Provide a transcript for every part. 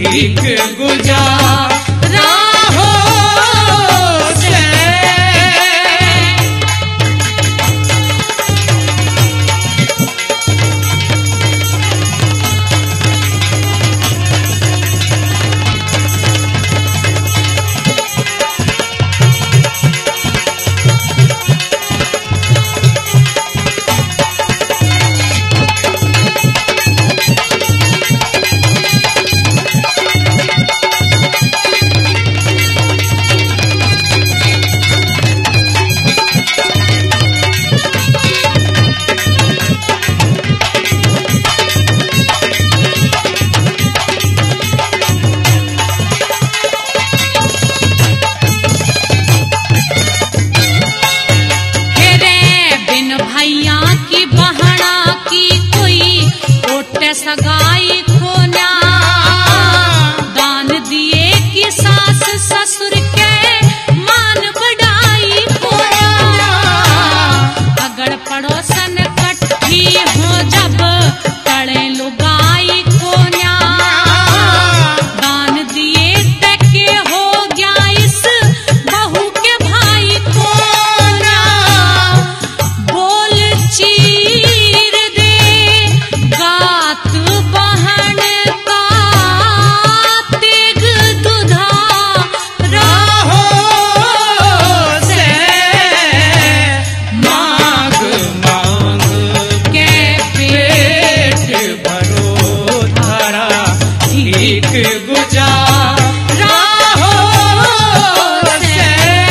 ठीक गुजारा हो से। सगाई खोना दान दिए कि सास ससुर के मान बढ़ाई खोना। अगड़ पड़ोसन कट्ठी हो जब तड़े लुगाई खोना दान दिए तके हो गया इस बहू के भाई खोना। बोल चीर दे गात बहन का तेग दुधा राहो से मांग मांग के पेट भरो धारा ठीक गुजारा हो से।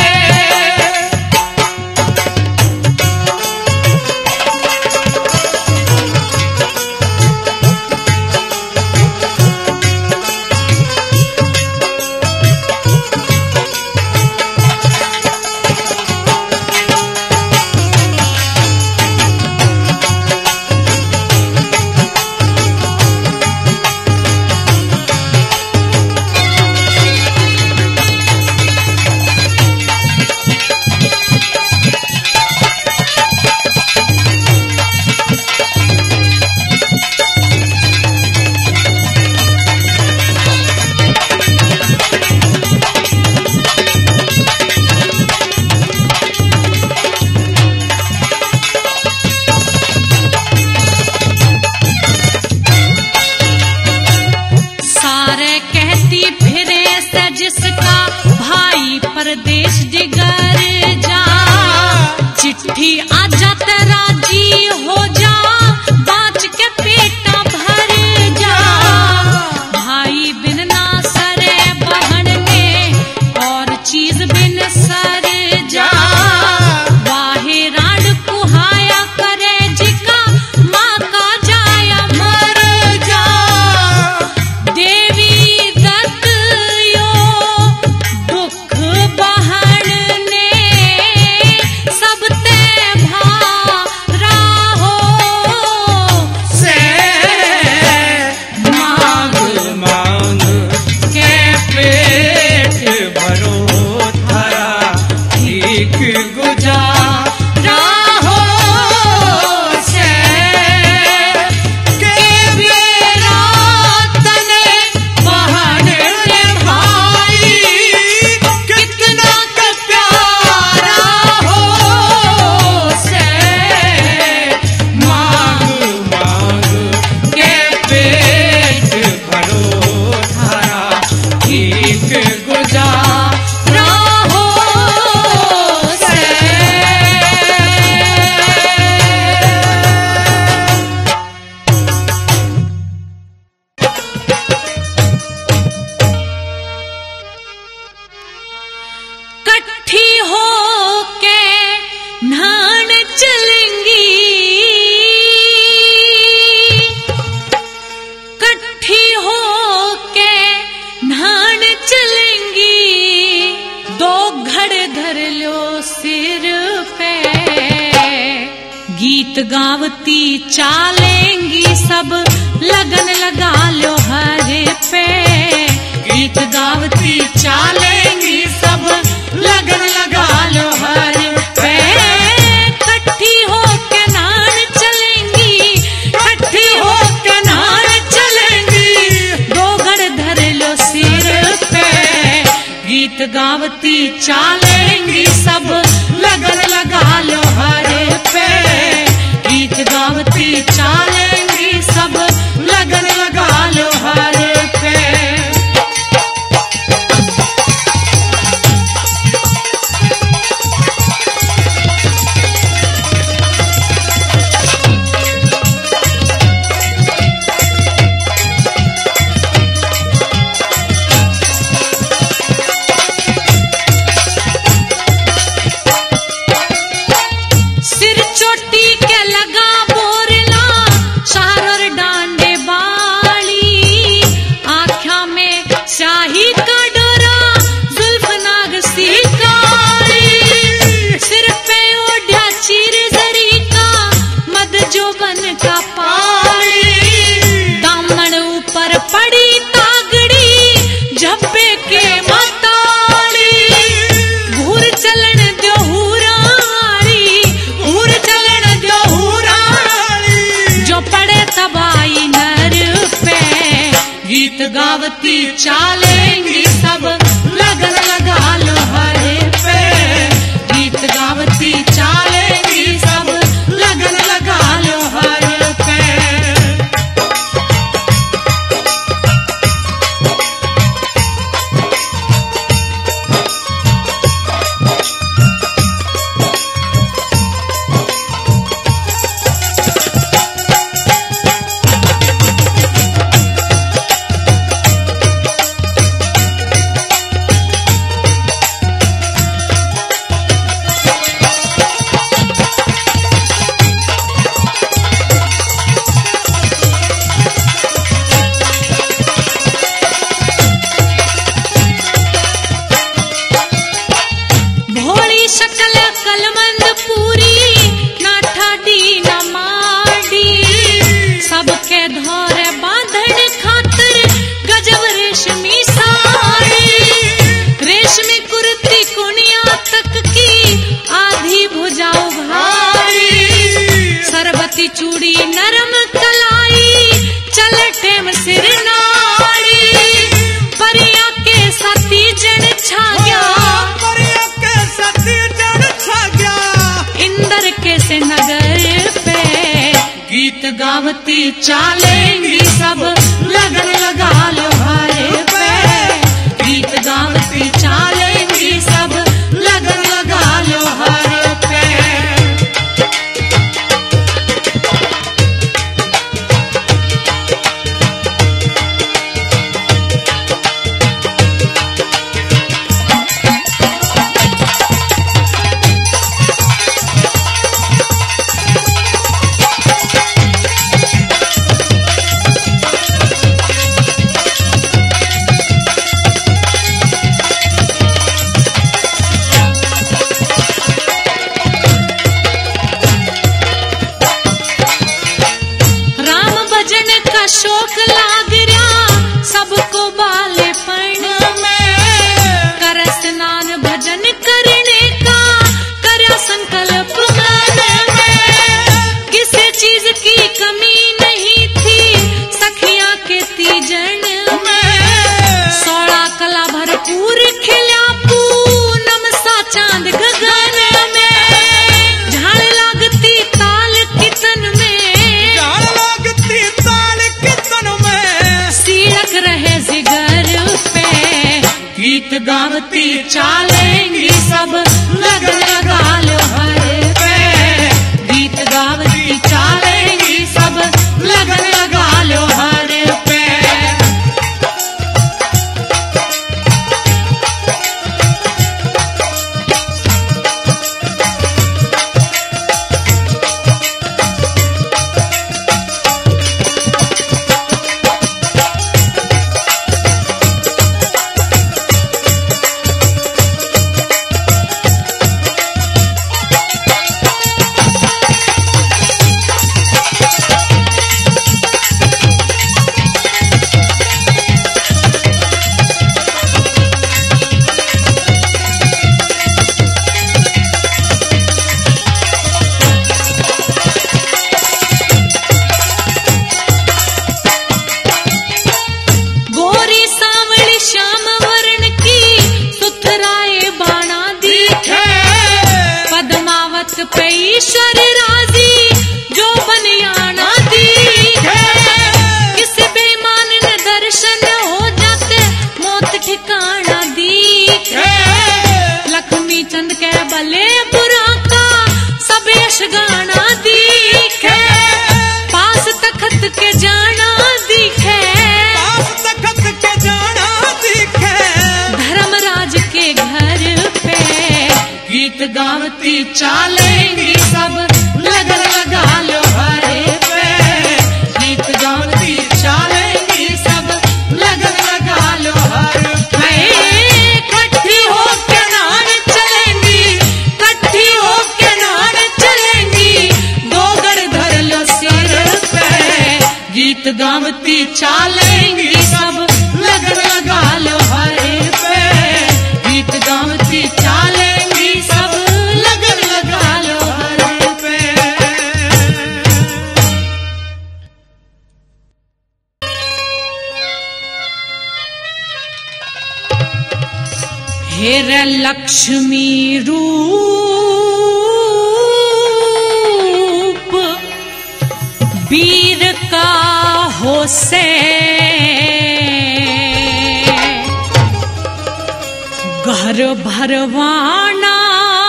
जिसका भाई परदेश जिगर जा चिट्ठी आ जात राजी हो जा बाच के पेटा भर जा। भाई बिन ना सरे बहन ने और चीज बिन सर जा। वाहे राड कुहाया करे जिका माँ का जाया मर जा। देवी दत्त दुख बहन ने सब ते भारा हो से मांग मांग के पेट भरो धारा ठीक गुजारा हो से। के मेरा तने बहन ने भाई कितना का प्यारा हो से। मांग मांग के पेट भरो धारा ठीक गुजारा हो से। कट्ठी हो के नहान चलेंगी। कट्ठी हो के नहान चलेंगी। दो घड़ धर लो सिर पे गीत गावती चालेंगी सब लगन लगा लो हर पे। गीत गावती चालेंगी सब लगन लगा लो हर पे। कट्ठी हो के नान चलेंगी। कट्ठी हो के नान चलेंगी। दो घड़ धर लो चालेंगी सब लगन लगा लो हर पे। गीत गावती चालेंगी सब लगन लगा लो हर पे। सिर चोटी के लगा बोरला चारों डांडे बाली, आँखों में स्याही का डोरा जुल्फ नाग सी काली। सिर पे ओढ़ा चीर जरी का मद जोबन का पाली, दामन ऊपर पड़ी तागड़ी झब्बे के मताली। घूर चलन दो हुरारी, घूर चलन दो हुरारी, जो पड़े तबाई नर पे। गीत गावती चालेंगी सब लगन लगा लो हर पे। गीत गावती चालेंगी सब लगन लगा लो हर पे। भोली शकल कलमंद पूरी ना ठाडी ना माडी, सबके धोरे बांधन खातिर गजब रेशमी साड़ी। रेशमी कुर्ती कुनिया तक की आधी भुजाओ भारी, सरबती चूड़ी नरम कलाई चले टेम सिर नाड़ी। परिया के साथी जन छा गया, इंदर के से नगर पे। गीत गावती चालेंगी सब लगन लगा लो हर पे। गीत गावती चालेंगी सब लगन लगा लो हर पे। गाना दिखे, पास तखत के जाना दिखे, पास तखत के जाना दिखे, धर्मराज के घर पे गीत गावती चालेंगी सब, लगन लगा लो हरे पे, गीत गावती चालेंगी सब, लगन लगा लो हरे पे। इकट्ठी होके नार चलेंगी, इकट्ठी होके नार चलेंगी, डोगर धर लो सिर पे, गीत गावती चालेंगी सब, लगन लगा लो हरे पे, गीत गावती चालेंगी सब, लगन लगा लो हरे पे। हेर लक्ष्मी रूप वीर का हो से, घर भरवाना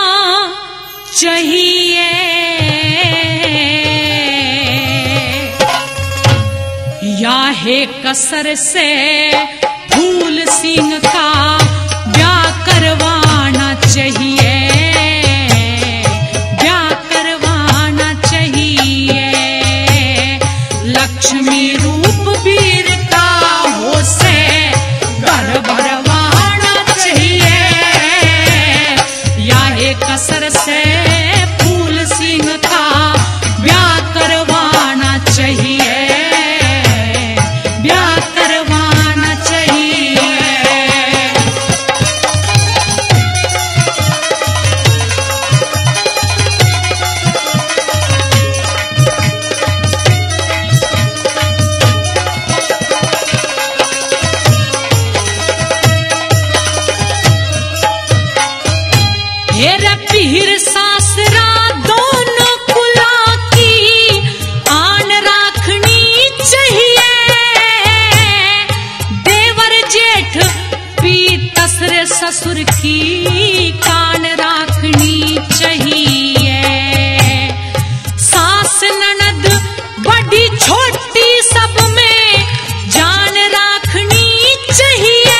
चाहिए, या है कसर से फूल सींग का ब्याह करवाना चाहिए, ब्याह करवाना चाहिए, लक्ष्मी रूप वीर का हो से घर भरवाना चाहिए, या एक कसर से फूल सिंह का ब्याह करवाना चाहिए, ब्याह करवाना चाहिए। हेरा पीर सासरा दोनों कुला की आन राखनी चाहिए, देवर जेठ पीतसर ससुर की कान राखनी चाहिए, सास ननद बड़ी छोटी सब में जान राखनी चाहिए,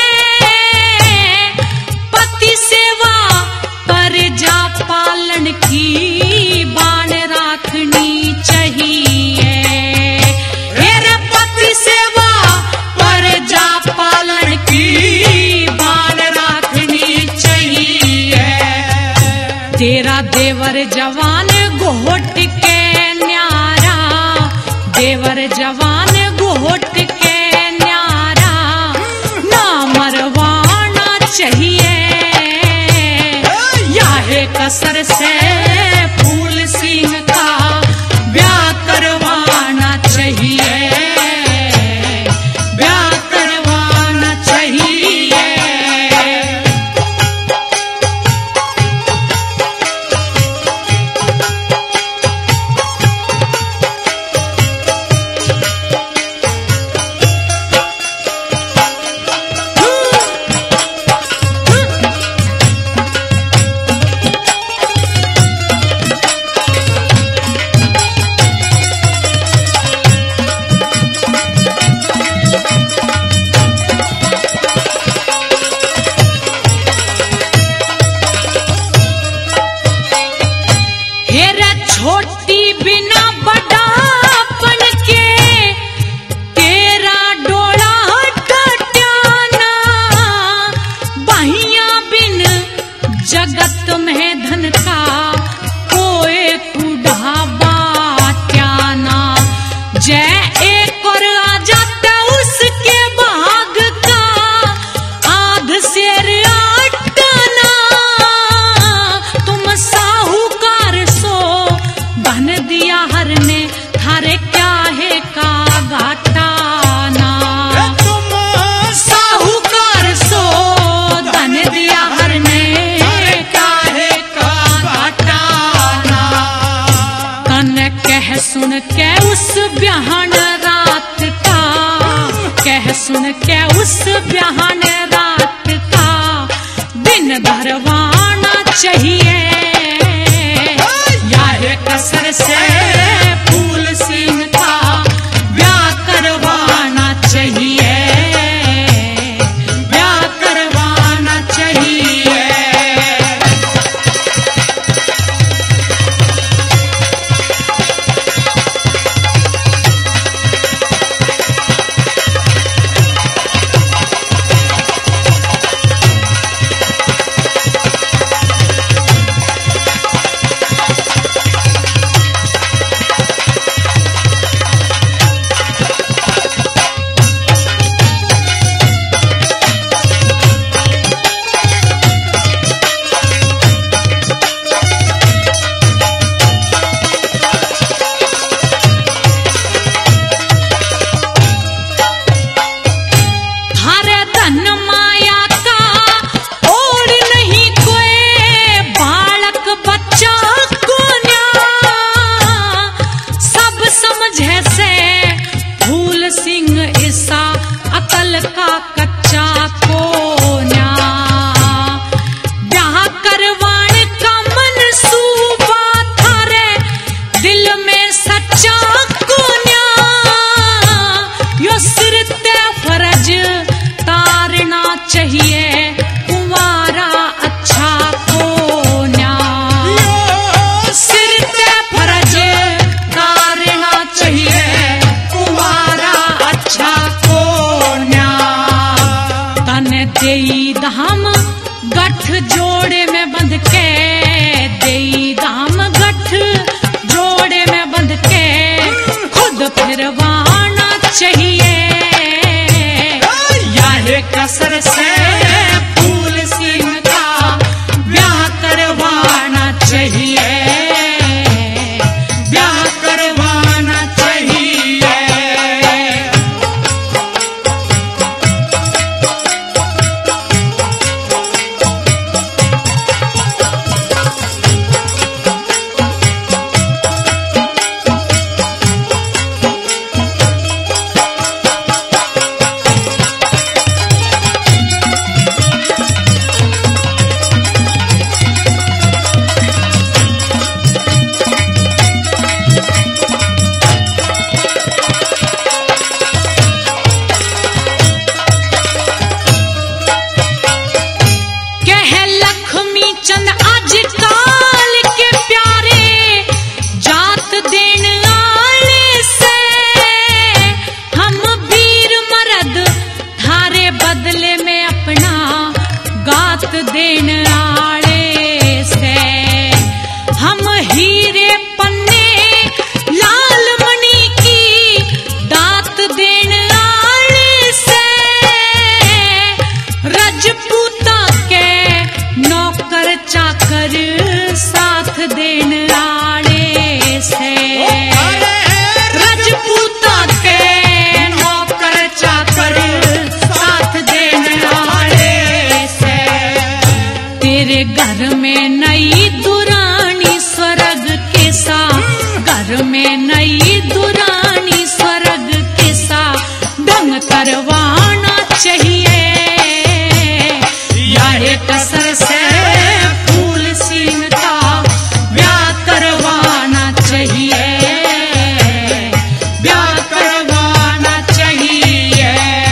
पति सेवा जा पालन की बाण राखनी चाहिए, हेरे पति सेवा पर जा पालन की बाण राखनी चाहिए, तेरा देवर जवान घोट के न्यारा, देवर जवान घोट के न्यारा ना मरवाना चाहिए, कसर से फूल सिंह का ब्याह करवाना चाहिए, ब्याह करवाना चाहिए। छोटी बिना बड़ापन के तेरा डोला टट्याना, बहिया बिन जगत में धन का कोई कुढ़ावा ट्याना, जय एक और आ जाता उसके भाग का आध शेर आटना, तुम साहूकार सो बन दिया हर ने थारे क्या है का घाटाना, तुम साहूकार सो धन दिया हर ने क्या है का घाटाना, कन कह सुन के उस ब्याहन रात का, कह सुन के उस ब्याहन रात का दिन भरवाना चाहिए, या यारे कसर से फूल सिंह का ब्याह करवाना चाहिए, ब्याह करवाना चाहिए। हम गठ जोड़े में बंध के, देई दाम गठ जोड़े में बंध के खुद फिरवाना चाहिए, यारे कसर से फूल सिंह का ब्याह करवाना चाहिए, ब्याह करवाना चाहिए। देन आड़े से हम हीरे पन्ने लाल मणि की दात देन आड़े से, रजपूता के नौकर चाकर साथ देन आड़े से, रजपूता के नौकर चाकर साथ देन आड़े से। तेरे घर में नई दुरानी स्वर्ग के सा, घर में नई दुरानी स्वर्ग के सा ढंग करवाना चाहिए, यारे कसर से फूल सिंह का ब्याह करवाना चाहिए, ब्याह करवाना चाहिए।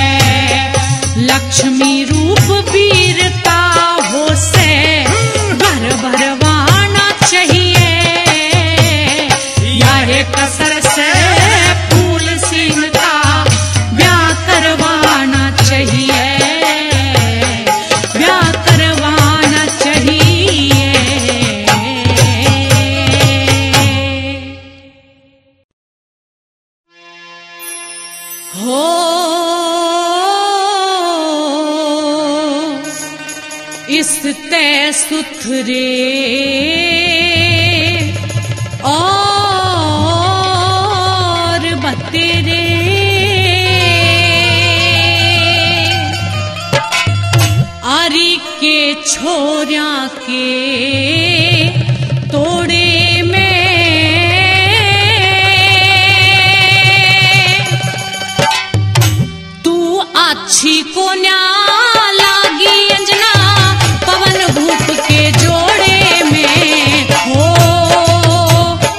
लक्ष्मी रूप वीरता हो से घर भरवाना चाहिए, यारे कसर से फूल सिंह का ब्याह करवाना चाहिए, ब्याह करवाना चाहिए। हो इस तय सुथरे और बतेरे आरी के छोरिया के तोड़े में तू अच्छी को न्या लागी अंजना पवन भूप के जोड़े में हो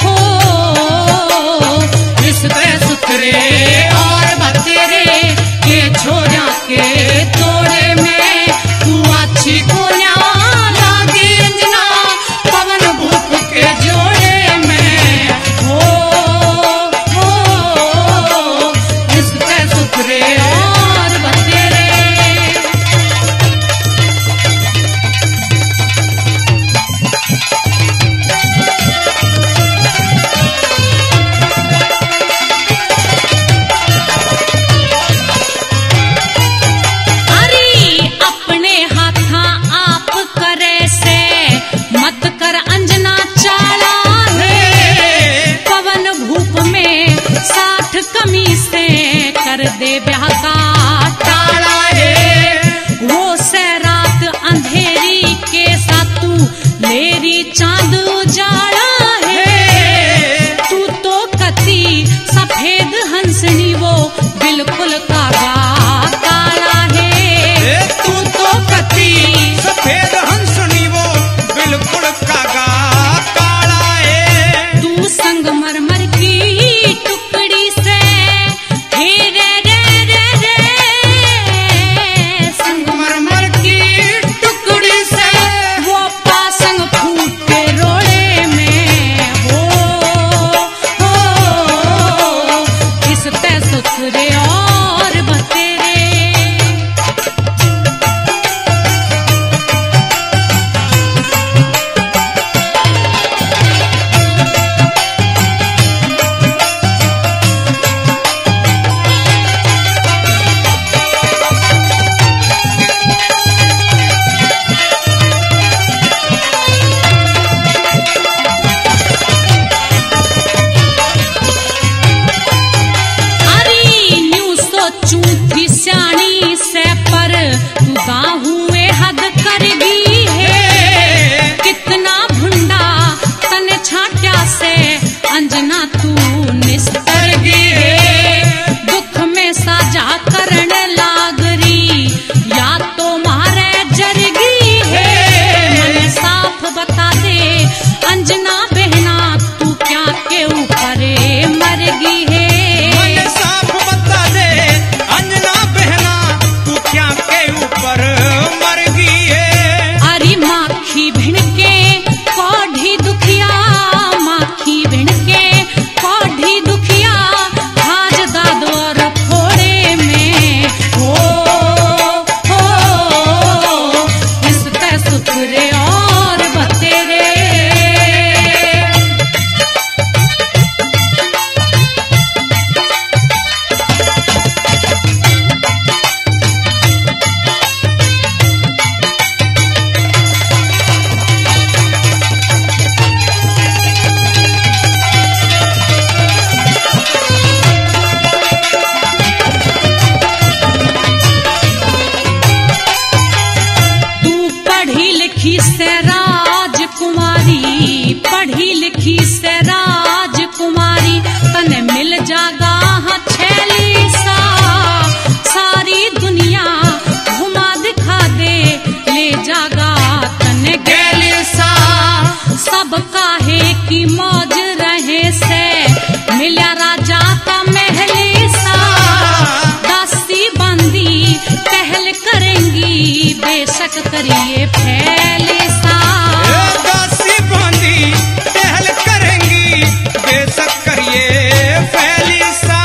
दे ब्याह का टाला है। वो से रात अंधेरी के साथ तू मेरी चांद उजाड़ा है। तू तो कती सफेद हंसनी वो बिल्कुल कागा काला है। तू तो कती सफेद हंसनी वो बिल्कुल कागा काला है। तू संगमरमर की टुकड़ी से हे रे रे रे रे संगमरमर की टुकड़ी से वो पासंग फूट के रोड़े में हो इस ते सुथरे और बतेरे। चूठी स्याणी से पर तू हुए हद कर दी है। कितना भुंडा तन छाट्या से अंजना तू निस्तर गे। दुख में साजा करण लागरी या तो मारे जरगी है। मन साफ बता दे अंजना बहना तू क्या के ऊपर मरगी है। पढ़ी लिखी से राजकुमारी तने मिल जागा छेली सा। सारी दुनिया घुमा दिखा दे ले जागा तने गैली सा। सब काहे की मौज रहे से मिला राजा का महली सा। दासी बंदी पहल करेंगी बेशक करिए फैले सा। दासी बंदी पहल करेंगी बेशक करिए फैली सा।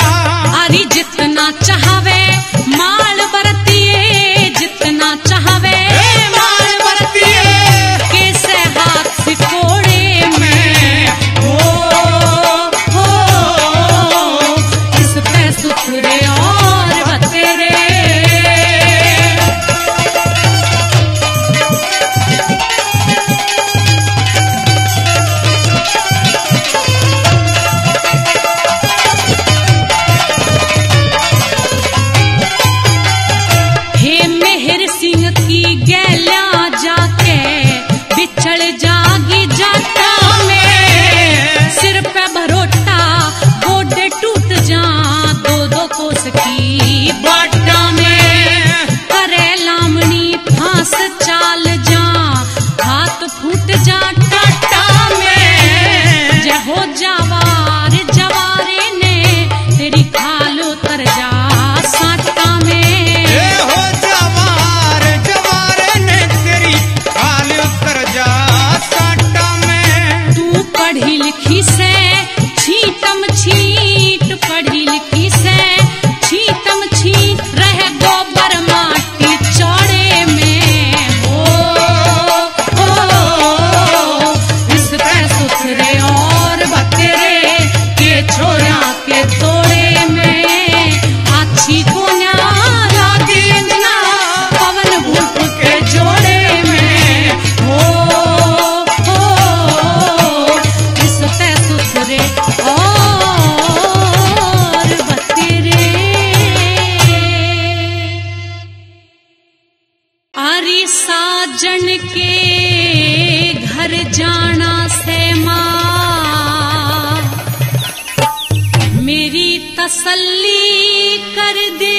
तसल्ली कर दे,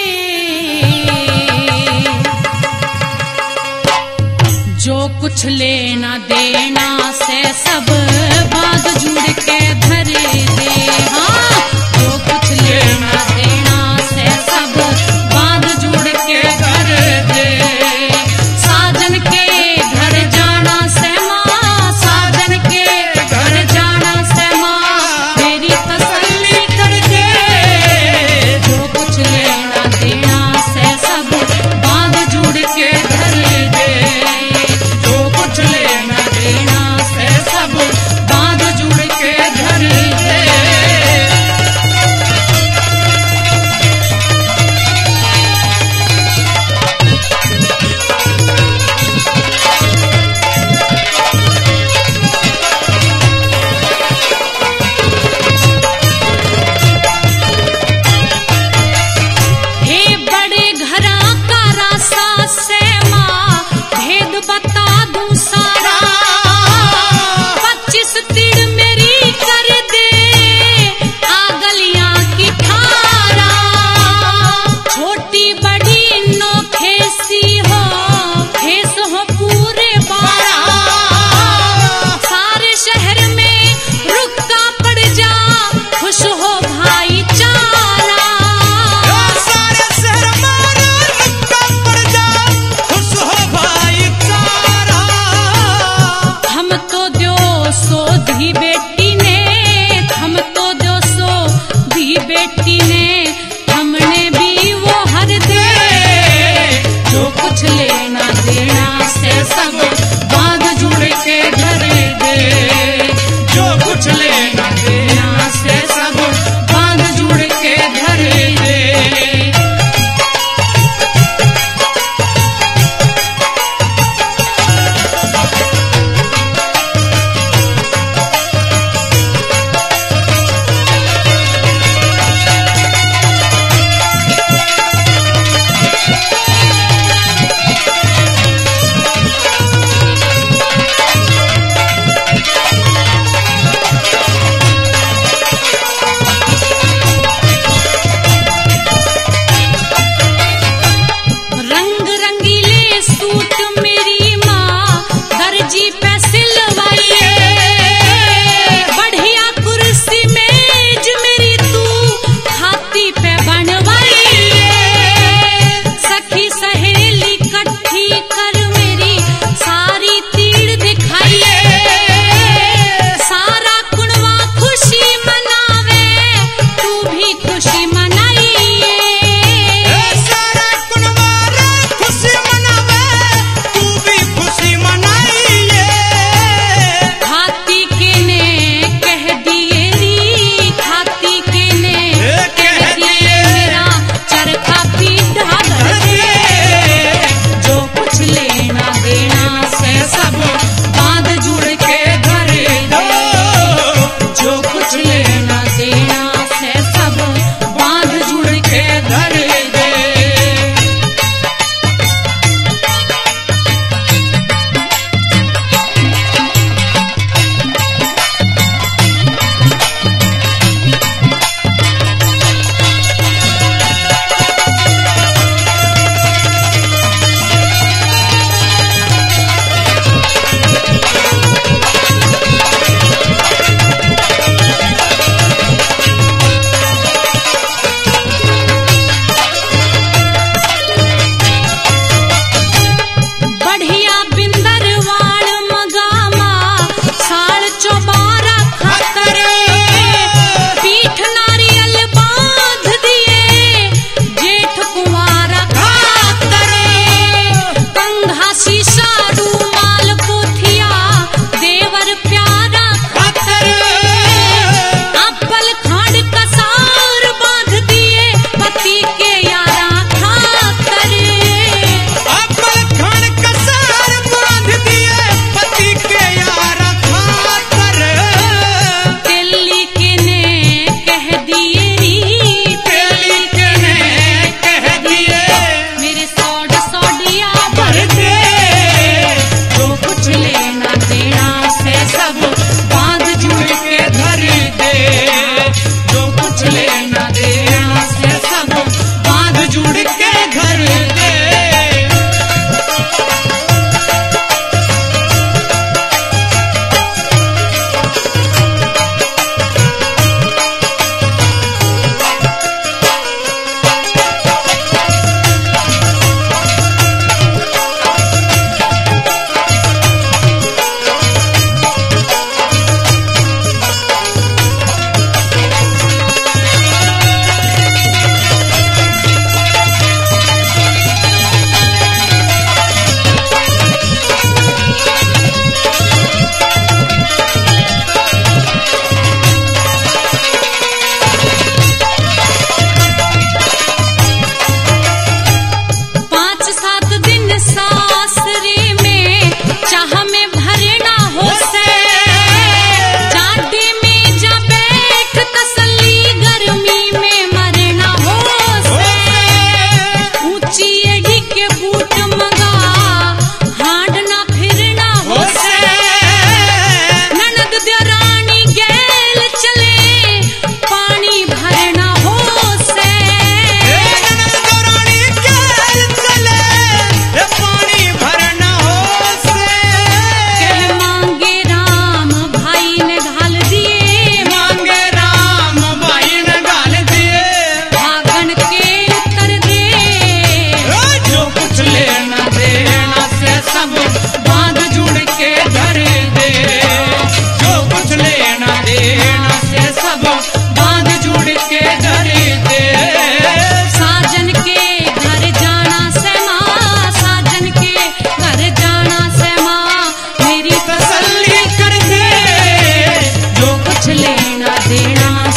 जो कुछ लेना देना से सब बात जुड़ के धर दे। हाँ, जो कुछ लेना देना से सब बात जुड़ के धर दे। साजन के घर जाना से माँ, साजन के घर जाना से माँ मेरी तसल्ली कर दे, जो कुछ लेना देना से सब बात जुड़ के धर दे। जो कुछ लेना देना से सब बात जुड़ के धर दे। हे बड़े घरा का रास्ता से माँ भेद बता दूं सारा, 25 तीर मेरी कर दे आगलियां की ठारा। छोटी बड़ी नोखेसी हो, खेस हो पूरे 12, सारे शहर में रुक्का पड़ जा, खुश हो भाईचारा। सारे शहर में रुक्का पड़ जा, खुश हो भाईचारा। हम तो दो सो धी बेटी ने, हम तो दो सो धी बेटी ने, हमने भी वो हर दे। जो कुछ लेना देना से सब बांध जुड़ के धर दे, जो कुछ लेना देना से सब बांध जुड़ के धर दे।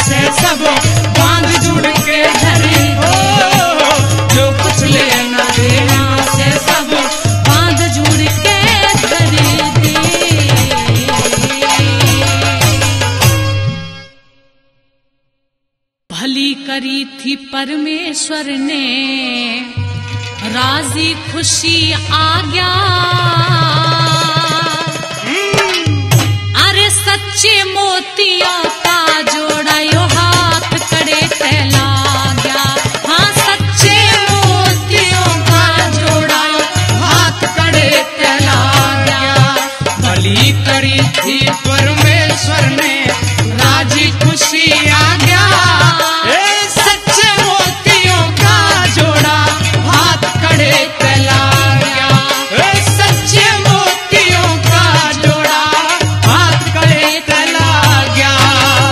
से सब बांध जुड़ के धरे, जो कुछ लेना देना से सब बांध जुड़ के धरे दे। भली करी थी परमेश्वर ने, राजी खुशी आ गया। अरे सच्चे मोतियों का जोड़ा यो हाथ कड़े कहला गया। हाँ सच्चे मोतियों का जोड़ा हाथ कड़े कहला गया। भली करी थी परमेश्वर ने, राजी खुशी आ गया। सच्चे मोतियों का जोड़ा हाथ कड़े कहला गया। सच्चे मोतियों का जोड़ा हाथ कड़े कहला गया।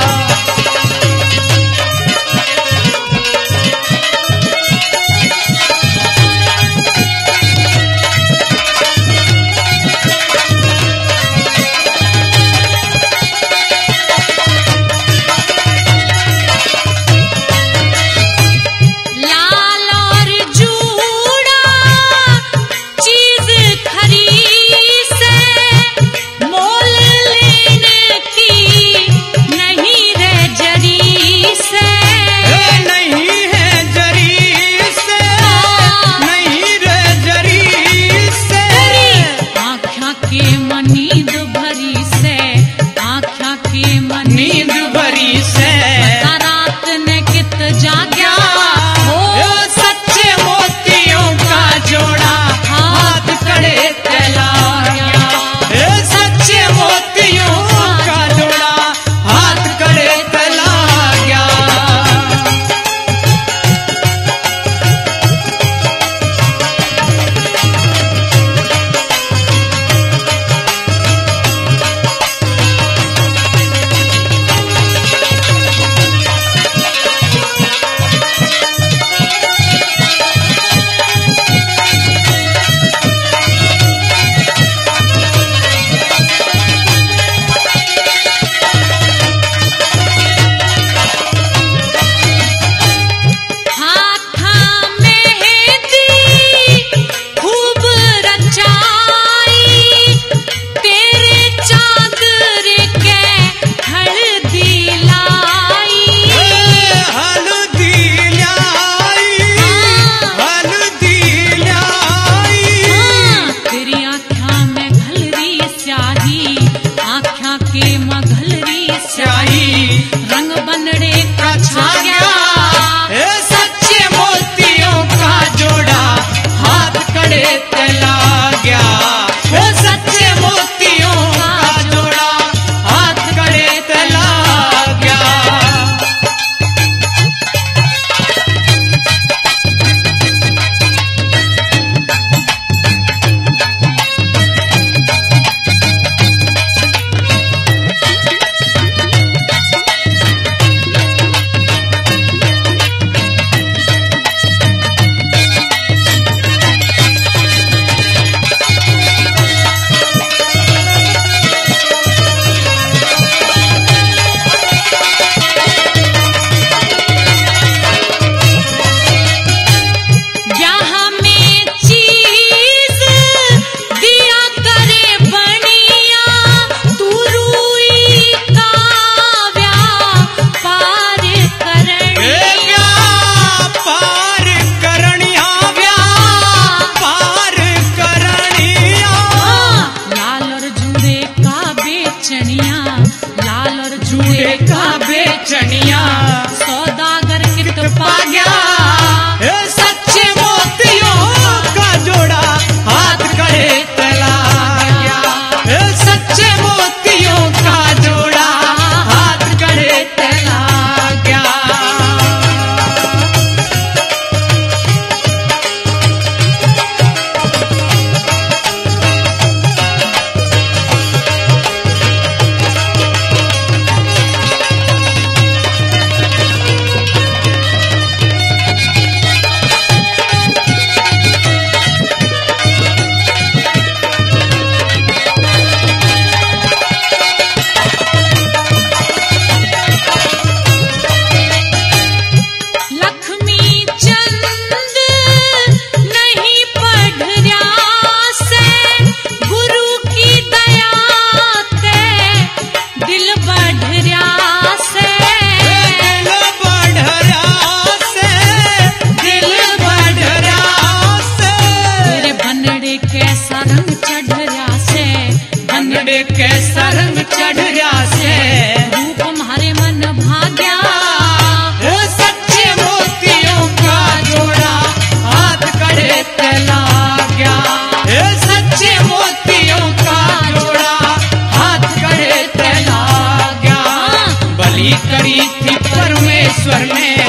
स्वर में